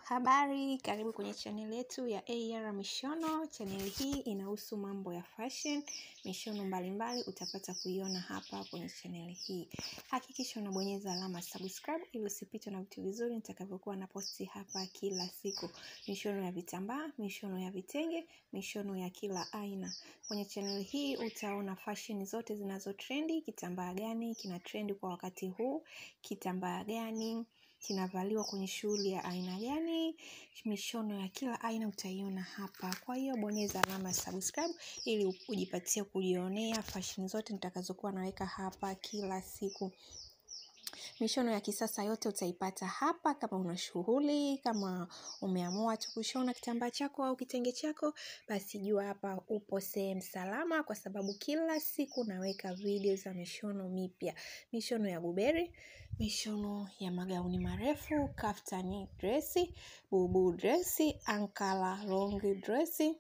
Habari, karibu kwenye channel yetu ya AR Mishono. Channel hii inahusu mambo ya fashion, mishono mbalimbali utapata kuiona hapa kwenye channel hii. Hakikisha unabonyeza alama subscribe ili usipitwe na vitu vizuri nitakavyokuwa na posti hapa kila siku. Mishono ya vitambaa, mishono ya vitenge, mishono ya kila aina. Kwenye channel hii utaona fashion zote zinazo trendi, kitambaa gani kina trend kwa wakati huu, kitambaa gani kinavaliwa kwenye shughuli ya aina gani, mishono ya kila aina utaiona hapa. Kwa hiyo bonyeza alama subscribe ili ujipatie kujionea fashion zote nitakazokuwa naweka hapa kila siku. Mishono ya kisasa yote utaipata hapa. Kama una shughuli, kama umeamua tu kushona kitambaa chako au kitenge chako, basi jua hapa upo sehemu salama, kwa sababu kila siku naweka video za mishono mipya. Mishono ya Bubu, mishono ya magauni marefu, kaftani dresi, Bubu dresi, Ankara long dresi,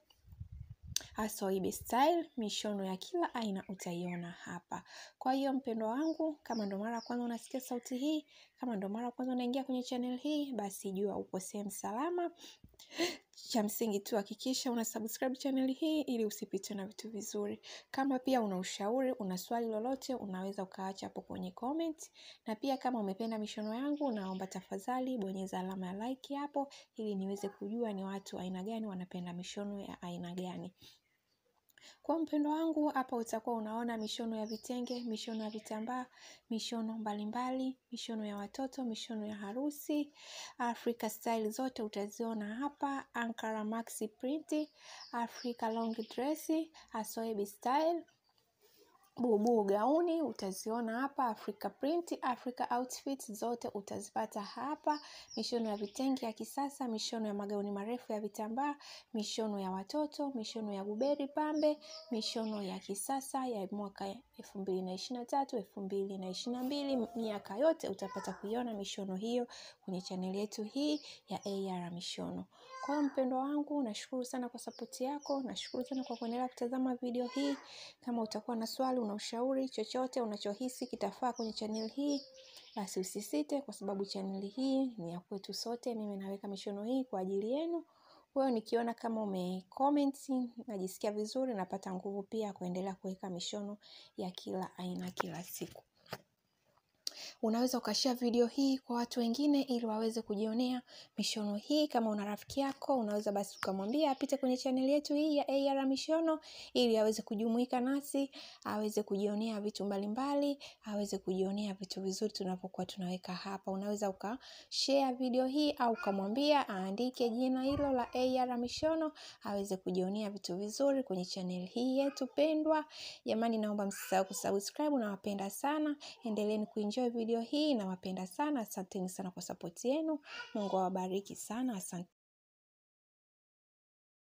Asoibe style, mishono ya kila aina utaiona hapa. Kwa hiyo mpendwa wangu, kama ndo mara kwanza unasikia sauti hii, kama ndo mara kwanza unaingia kwenye channel hii, basi jua upo sehemu salama. Cha msingi tu hakikisha una subscribe channel hii ili usipitwe na vitu vizuri. Kama pia una ushauri, una swali lolote, unaweza ukaacha hapo kwenye comment. Na pia kama umependa mishono yangu, naomba tafadhali bonyeza alama ya like hapo ili niweze kujua ni watu aina gani wanapenda mishono ya aina gani. Kwa mpendo wangu, hapa utakuwa unaona mishono ya vitenge, mishono ya vitambaa, mishono mbalimbali, mishono ya watoto, mishono ya harusi, Africa style zote utaziona hapa. Ankara maxi print, Africa long dress, Asoebi style, Bubu gauni utaziona hapa. Africa print, Africa outfit zote utazipata hapa. Mishono ya vitenge ya kisasa, mishono ya magauni marefu ya vitambaa, mishono ya watoto, mishono ya Boubou pambe, mishono ya kisasa ya mwaka 2023, 2022, miaka yote utapata kuiona mishono hiyo kwenye channel yetu hii ya AR Mishono. Kwa mpendo wangu, nashukuru sana kwa support yako, nashukuru sana kwa kuendelea kutazama video hii. Kama utakuwa na swali, una ushauri, chochote unachohisi kitafaa kwenye channel hii, basi usisite, kwa sababu channel hii ni ya kwetu sote. Mimi naweka mishono hii kwa ajili yenu. Wewe nikiona kama umecomment, najisikia vizuri, napata nguvu pia kuendelea kuweka mishono ya kila aina kila siku. Unaweza ukashare video hii kwa watu wengine ili waweze kujionea mishono hii. Kama una rafiki yako, unaweza basi ukamwambia apite kwenye channel yetu hii ya AR Mishono ili aweze kujumuika nasi, aweze kujionea vitu mbalimbali, aweze kujionea vitu vizuri tunapokuwa tunaweka hapa. Unaweza ukashare video hii au ukamwambia aandike jina hilo la AR Mishono, aweze kujionea vitu vizuri kwenye channel hii yetu pendwa. Jamani, naomba msisahau kusubscribe, nawapenda sana. Endeleeni kuenjoy video hii, nawapenda sana. Asanteni sana kwa support yenu. Mungu awabariki sana. Asante.